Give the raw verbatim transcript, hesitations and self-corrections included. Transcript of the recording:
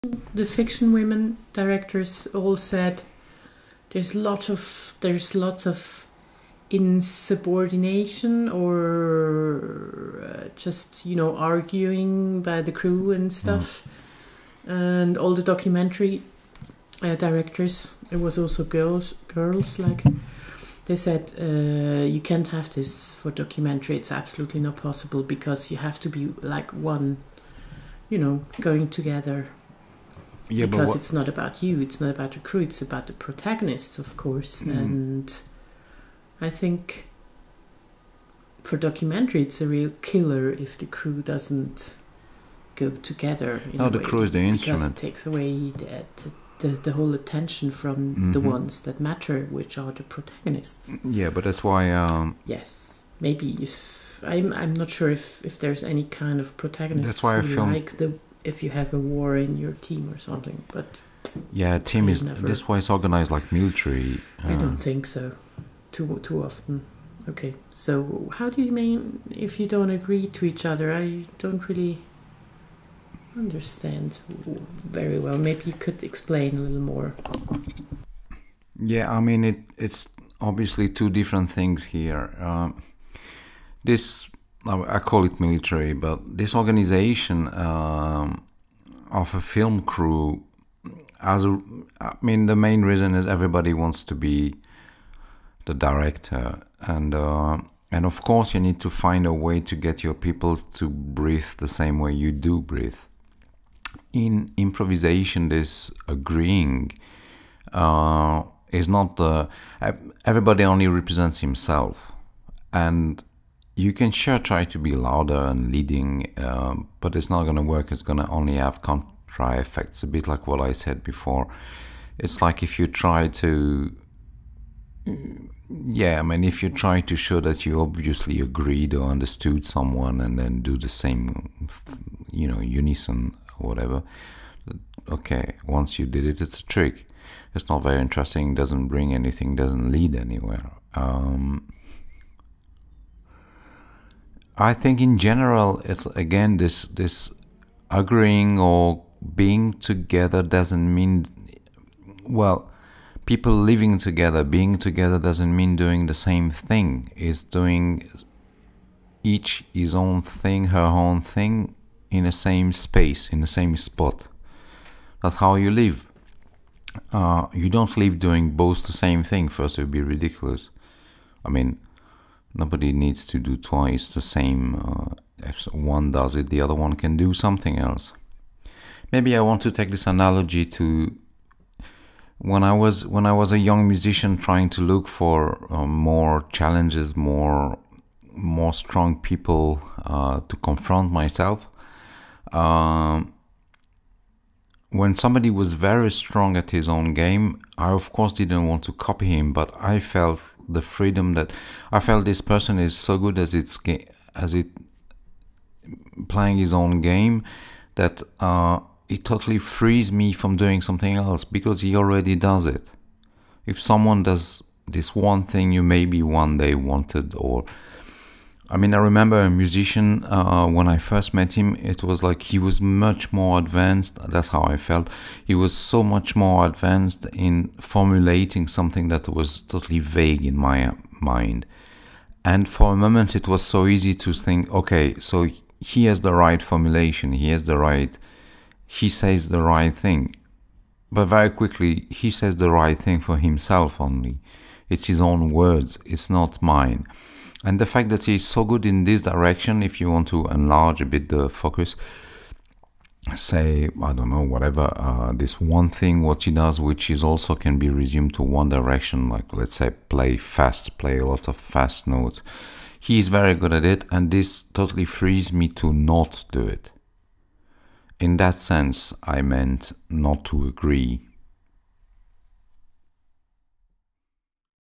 the fiction women directors all said there's lots of there's lots of insubordination or uh, just you know arguing by the crew and stuff, mm. and all the documentary uh, directors. It was also girls, girls like they said uh, you can't have this for documentary. It's absolutely not possible because you have to be like one, you know, going together. Yeah, because but it's not about you, it's not about the crew, it's about the protagonists, of course. Mm. And I think for documentary, it's a real killer if the crew doesn't go together. In no, a the way, crew is the instrument. Because it takes away the, the, the whole attention from mm-hmm. the ones that matter, which are the protagonists. Yeah, but that's why... Um, yes, maybe if... I'm, I'm not sure if, if there's any kind of protagonist that's why I feel like the... if you have a war in your team or something, but yeah, team is never, this why it's organized like military. Uh, I don't think so. Too too often. Okay, so how do you mean if you don't agree to each other? I don't really understand very well. Maybe you could explain a little more. Yeah, I mean it. It's obviously two different things here. Uh, this. I call it military, but this organization um, of a film crew, as a, I mean, the main reason is everybody wants to be the director, and uh, and of course you need to find a way to get your people to breathe the same way you do breathe. In improvisation, this agreeing uh, is not the everybody only represents himself, and you can sure try to be louder and leading, um, but it's not going to work. It's going to only have contra effects, a bit like what I said before. It's like if you try to, yeah, I mean, if you try to show that you obviously agreed or understood someone and then do the same, you know, unison or whatever, okay, once you did it, it's a trick. It's not very interesting, doesn't bring anything, doesn't lead anywhere. Um, I think in general, it's again this this agreeing or being together doesn't mean, well, people living together, being together doesn't mean doing the same thing. It's doing each his own thing, her own thing in the same space, in the same spot. That's how you live. Uh, you don't live doing both the same thing. First, it would be ridiculous. I mean, nobody needs to do twice the same. Uh, if one does it, the other one can do something else. Maybe I want to take this analogy to when I was when I was a young musician trying to look for uh, more challenges, more more strong people uh, to confront myself. Um, when somebody was very strong at his own game, I of course didn't want to copy him, but I felt the freedom that I felt this person is so good as it's as it playing his own game that uh, it totally frees me from doing something else because he already does it. If someone does this one thing you maybe one day wanted, or I mean, I remember a musician uh, when I first met him, it was like he was much more advanced. That's how I felt. He was so much more advanced in formulating something that was totally vague in my mind. And for a moment, it was so easy to think, okay, so he has the right formulation. He has the right, he says the right thing. But very quickly, he says the right thing for himself only. It's his own words. It's not mine. And the fact that he's so good in this direction, if you want to enlarge a bit the focus, say, I don't know, whatever, uh, this one thing, what he does, which is also can be resumed to one direction, like let's say play fast, play a lot of fast notes. He's very good at it, and this totally frees me to not do it. In that sense, I meant not to agree.